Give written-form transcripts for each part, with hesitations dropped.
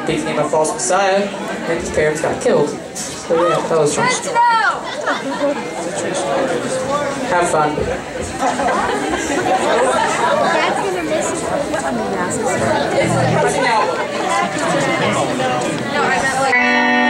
He became a false messiah, and his parents got killed. So yeah, that was fun. Have fun. Dad's gonna miss his No, I meant like.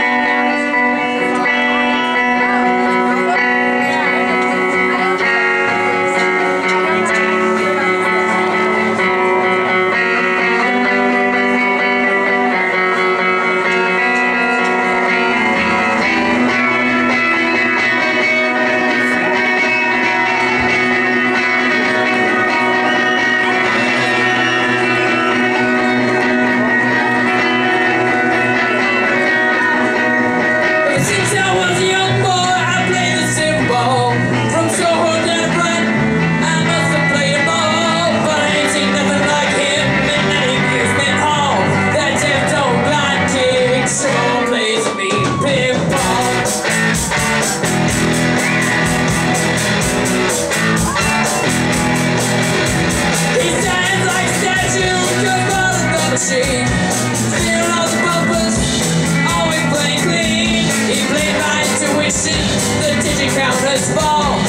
Still on the bumpers, always playing clean. He played my intuition, the digit counters fall.